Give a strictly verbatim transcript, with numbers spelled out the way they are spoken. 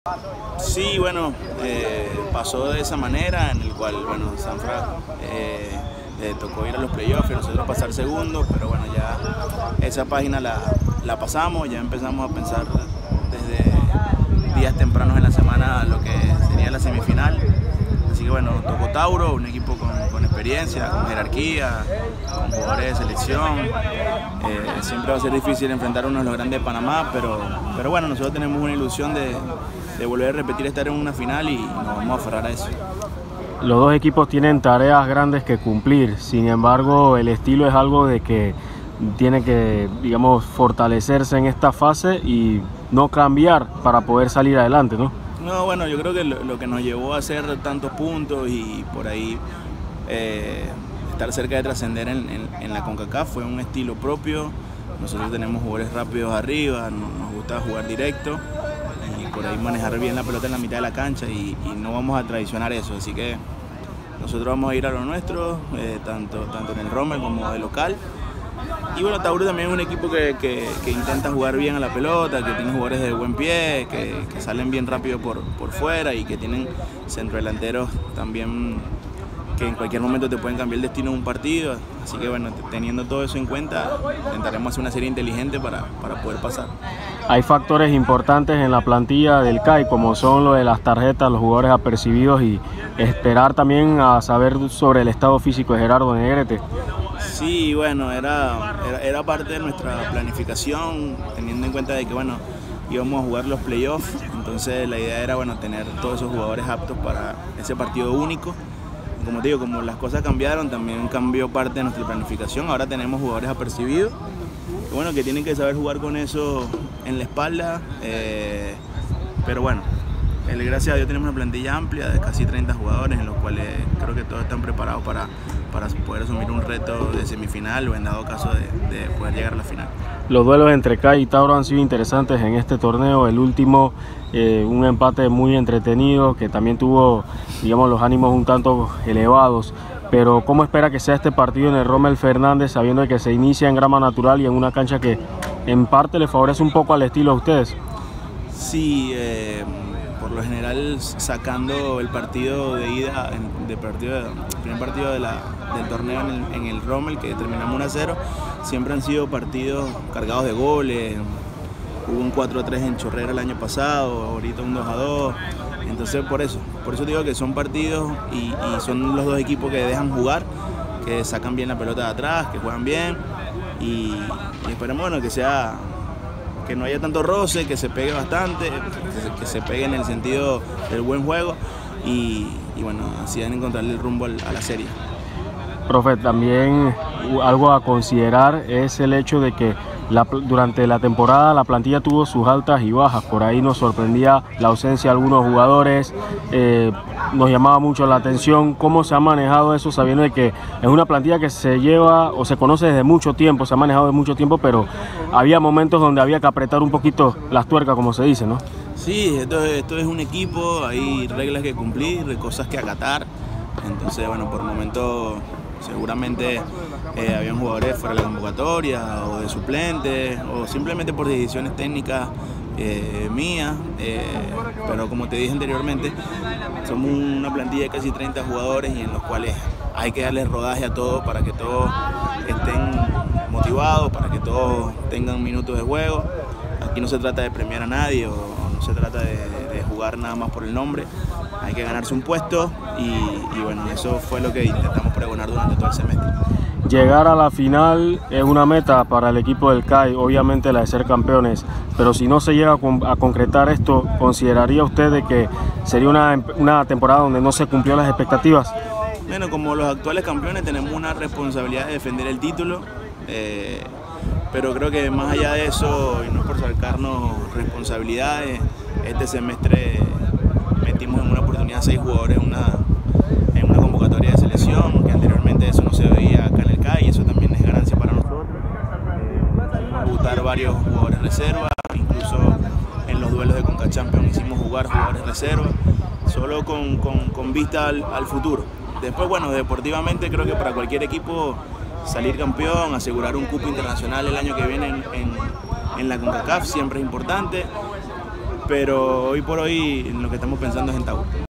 Sí, bueno, eh, pasó de esa manera en el cual, bueno, Sanfra eh, le tocó ir a los playoffs y nosotros pasar segundo, pero bueno, ya esa página la, la pasamos, ya empezamos a pensar desde días tempranos en la semana lo que sería la semifinal. Así que bueno, tocó Tauro, un equipo con, con experiencia, con jerarquía, con jugadores de selección. Eh, siempre va a ser difícil enfrentar a uno de los grandes de Panamá, pero, pero bueno, nosotros tenemos una ilusión de, de volver a repetir estar en una final y nos vamos a aferrar a eso. Los dos equipos tienen tareas grandes que cumplir, sin embargo el estilo es algo de que tiene que, digamos, fortalecerse en esta fase y no cambiar para poder salir adelante, ¿no? No, bueno, yo creo que lo, lo que nos llevó a hacer tantos puntos y por ahí eh, estar cerca de trascender en, en, en la CONCACAF fue un estilo propio. Nosotros tenemos jugadores rápidos arriba, nos gusta jugar directo y por ahí manejar bien la pelota en la mitad de la cancha y, y no vamos a traicionar eso. Así que nosotros vamos a ir a lo nuestro, eh, tanto, tanto en el Rommel como de local. Y bueno, Tauro también es un equipo que, que, que intenta jugar bien a la pelota, que tiene jugadores de buen pie, que, que salen bien rápido por, por fuera y que tienen centrodelanteros también que en cualquier momento te pueden cambiar el destino de un partido. Así que bueno, teniendo todo eso en cuenta, intentaremos hacer una serie inteligente para, para poder pasar. Hay factores importantes en la plantilla del C A I, como son lo de las tarjetas, los jugadores apercibidos y esperar también a saber sobre el estado físico de Gerardo Negrete. Sí, bueno, era, era, era parte de nuestra planificación, teniendo en cuenta de que bueno, íbamos a jugar los playoffs, entonces la idea era bueno, tener todos esos jugadores aptos para ese partido único. Como te digo, como las cosas cambiaron, también cambió parte de nuestra planificación, ahora tenemos jugadores apercibidos, que, bueno, que tienen que saber jugar con eso en la espalda, eh, pero bueno, el, gracias a Dios tenemos una plantilla amplia de casi treinta jugadores, en los cuales creo que todos están preparados para, para poder asumir un reto de semifinal o en dado caso de, de poder llegar a la final. Los duelos entre C A I y Tauro han sido interesantes en este torneo, el último eh, un empate muy entretenido que también tuvo, digamos, los ánimos un tanto elevados, pero ¿cómo espera que sea este partido en el Rommel Fernández, sabiendo que se inicia en grama natural y en una cancha que en parte le favorece un poco al estilo a ustedes? Sí, eh, por lo general sacando el partido de ida, de partido, el primer partido de la, del torneo en el, en el Rommel, que terminamos uno a cero, siempre han sido partidos cargados de goles. Hubo un cuatro a tres en Chorrera el año pasado, ahorita un dos a dos, entonces por eso, por eso digo que son partidos y, y son los dos equipos que dejan jugar, que sacan bien la pelota de atrás, que juegan bien y, y esperemos bueno, que sea... que no haya tanto roce, que se pegue bastante, que se, que se pegue en el sentido del buen juego y, y bueno, así van a encontrarle el rumbo al, a la serie. Profe, también algo a considerar es el hecho de que la, durante la temporada la plantilla tuvo sus altas y bajas, por ahí nos sorprendía la ausencia de algunos jugadores, eh, nos llamaba mucho la atención cómo se ha manejado eso, sabiendo de que es una plantilla que se lleva o se conoce desde mucho tiempo, se ha manejado desde mucho tiempo, pero había momentos donde había que apretar un poquito las tuercas, como se dice, ¿no? Sí, esto, esto es un equipo, hay reglas que cumplir, cosas que acatar, entonces bueno, por momentos seguramente eh, habían jugadores fuera de la convocatoria o de suplentes o simplemente por decisiones técnicas eh, mías, eh, pero como te dije anteriormente, somos una plantilla de casi treinta jugadores y en los cuales hay que darles rodaje a todos para que todos estén motivados, para que todos tengan minutos de juego. Aquí no se trata de premiar a nadie o no se trata de, de jugar nada más por el nombre. Hay que ganarse un puesto y, y bueno, eso fue lo que intentamos pregonar durante todo el semestre. Llegar a la final es una meta para el equipo del C A I, obviamente la de ser campeones, pero si no se llega a concretar esto, ¿consideraría usted de que sería una, una temporada donde no se cumplió las expectativas? Bueno, como los actuales campeones tenemos una responsabilidad de defender el título, eh, pero creo que más allá de eso, y no por sacarnos responsabilidades, este semestre metimos en una oportunidad seis jugadores en una, en una convocatoria de selección, que anteriormente eso no se veía acá en el C A I, y eso también es ganancia para nosotros. Eh, Votar varios jugadores reserva, incluso en los duelos de Conca Champions hicimos jugar jugadores reserva, solo con, con, con vista al, al futuro. Después, bueno, deportivamente creo que para cualquier equipo salir campeón, asegurar un cupo internacional el año que viene en, en, en la CONCACAF siempre es importante. pero hoy por hoy lo que estamos pensando es en Tabú.